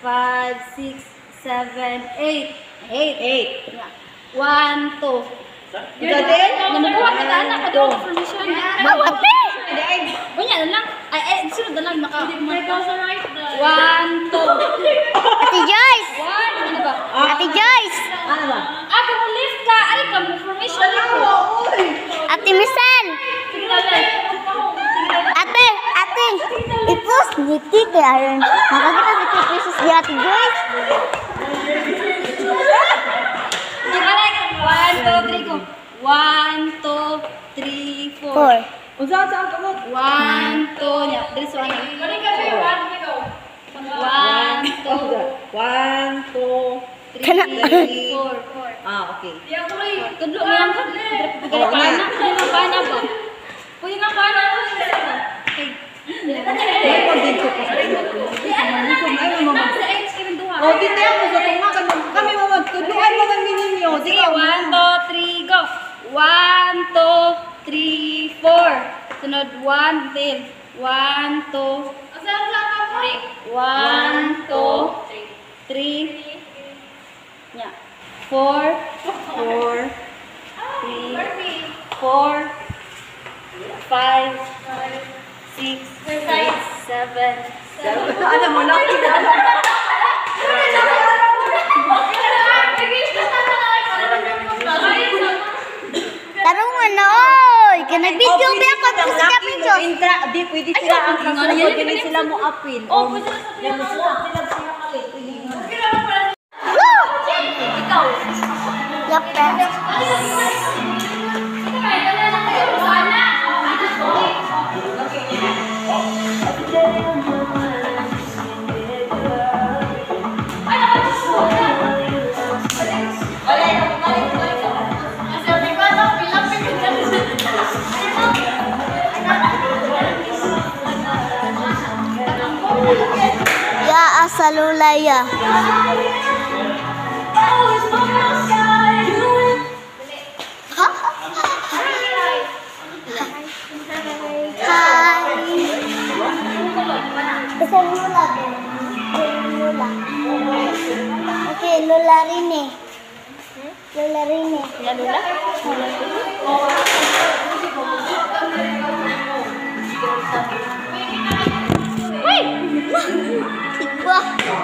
5, 6, 7, 8. 8. 1, 2. Nanabuhat ka ta anak. Kadto information. Mawati! Unya na lang. Ay, sunod na lang. 1, 2. Ate Joyce! 1. Ano ba? Ate Joyce! Ano ba? Kung lift ka, ay ka mo information ako. Ate Michelle! Sige na lang. Ate! I-post niti kaya rin. Nakakita si Princess di Ate Joyce. Di ba like? 1, 2, 3 ko. 1, 2, 3, 4. 4. Saan ka mo? 1, 2. Nya, dili so ano. 1, 2. 1, 2, 3, 4. okay. Tudlo mo lang ka. Pagkala pa na. Pwede lang pa na ba? Pwede lang pa na. May pag-dito ko sa inyo. O, dito ako sa tunga. Kami mamagtuluan mo ng mininyo. Sige, 1, 2, 3, go. 1, 2, 3, 4. Sunod, 1, tail. 1, 2, 1, 2, 3. Nya. 4, 4, 3, 4, 5, 6, 7. Ano mo lang? Tarong ano, oy! Kanag-video ba ako at gusto ka Princess? Di, pwede sila ang kasunod. Pwede sila mo appeal. Oh, pwede na sa Yan, sila kalit. ikaw. Yup, friends. Ya asalulaya. Hai. Bisa lula deh. Lula. Oke, lula rini. Lula rini. Ya, Lula. Tiba.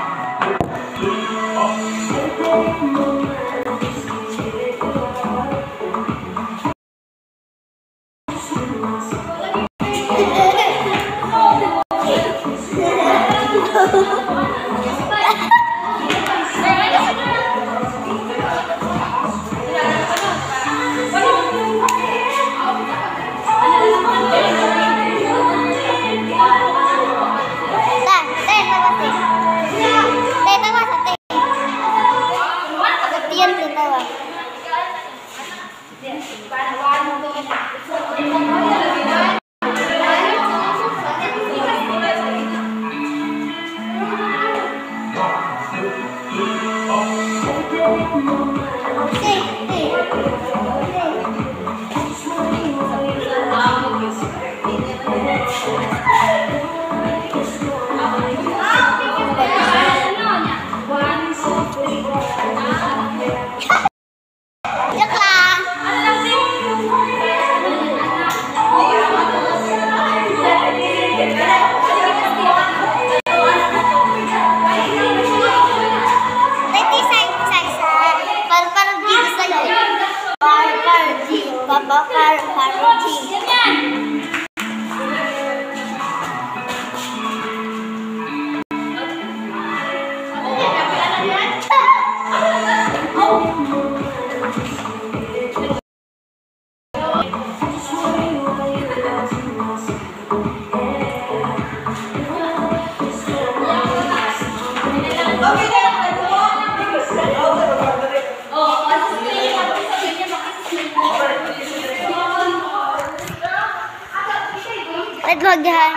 Maghan.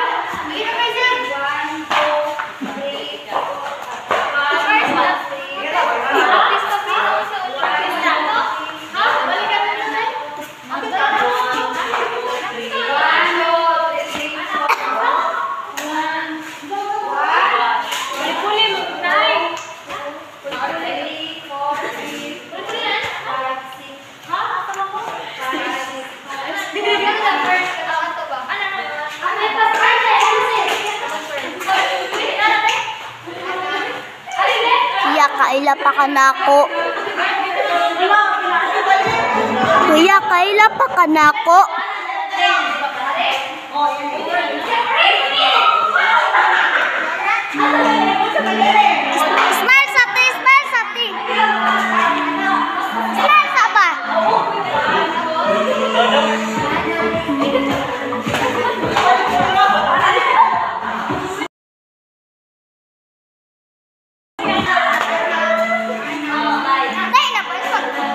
Kulay mo, kaila pa ka nako. Kuya, kaila pa ka nako. Smile sa ti, smile sa ti. Smile sa ba? Tay na pa.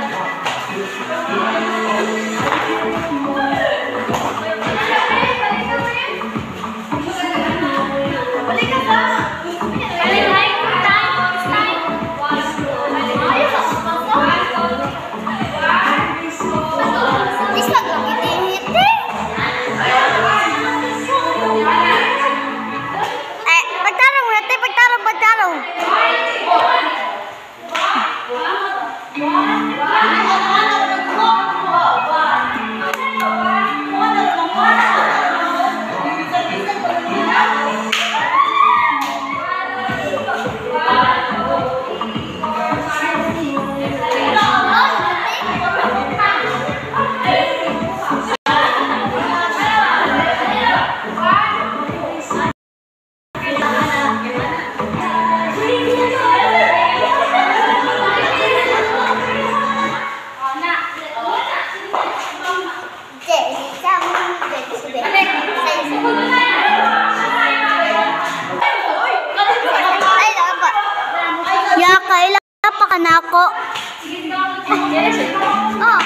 Ya, kaila pa ka nako. Oh.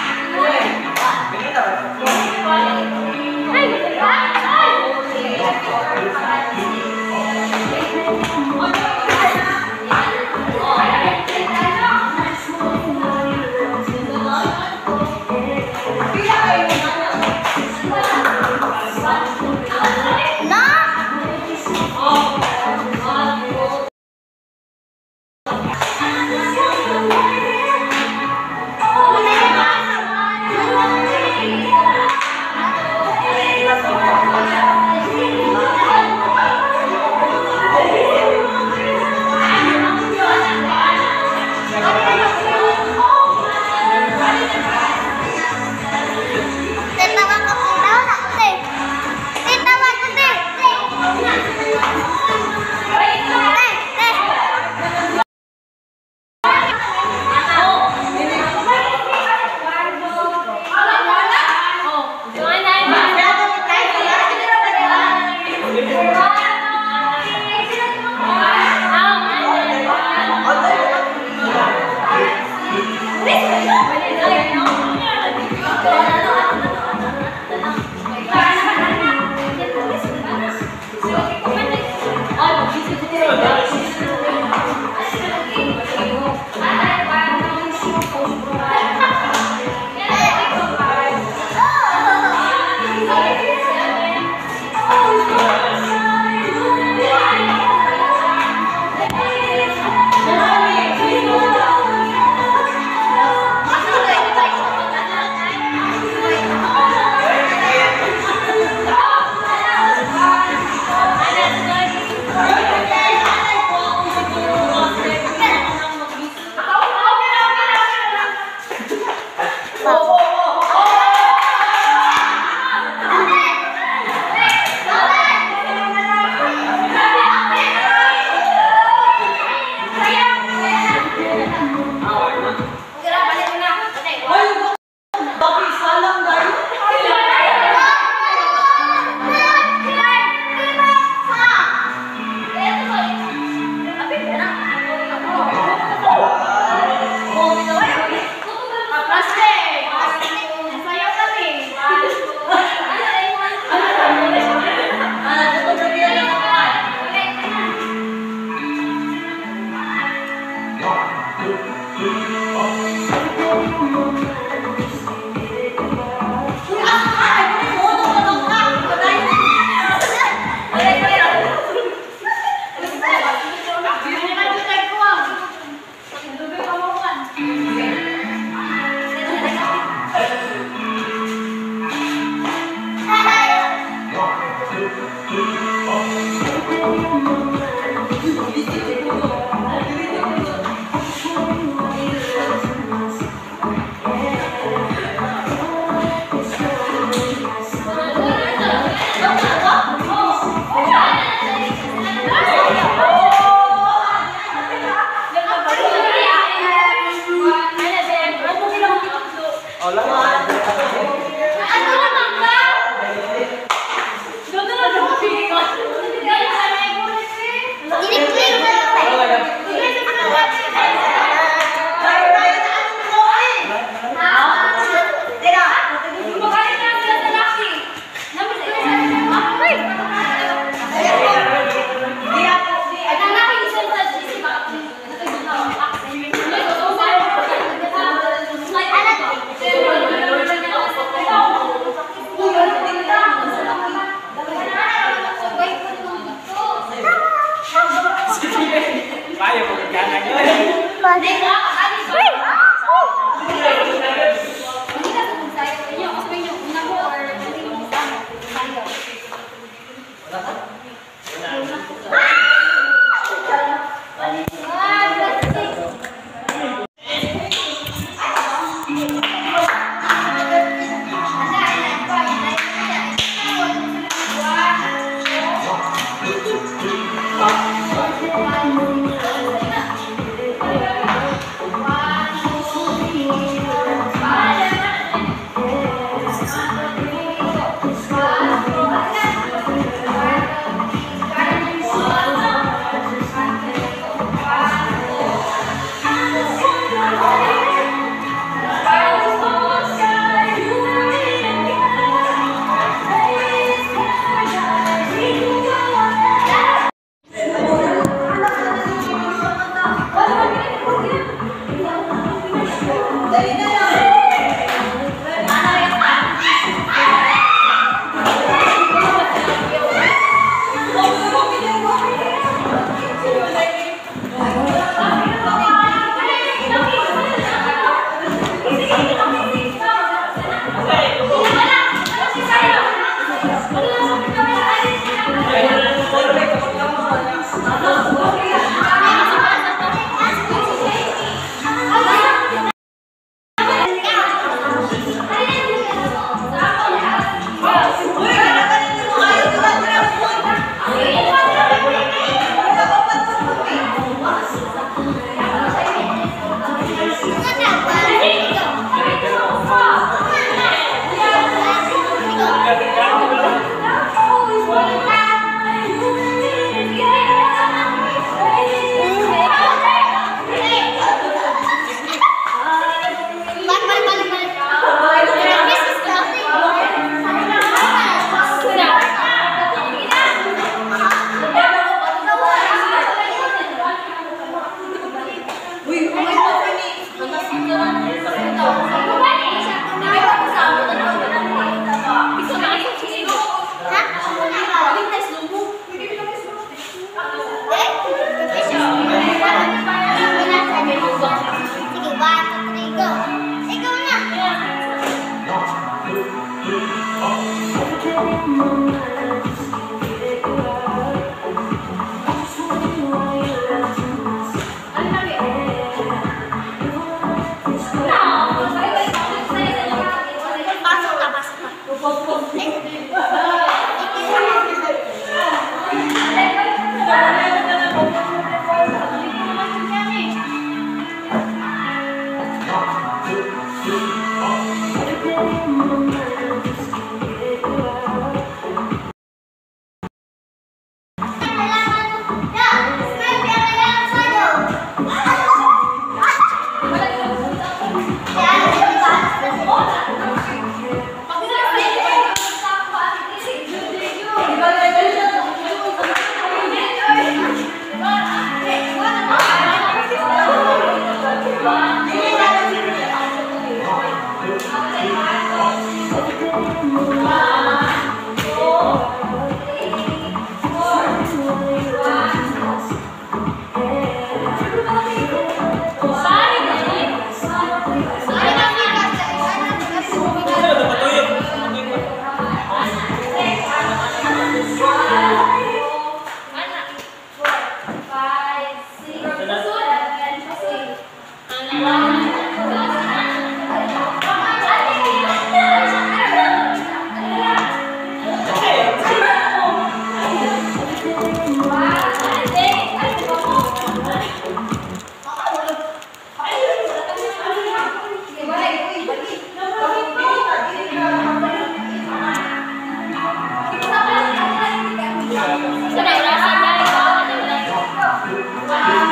Wow.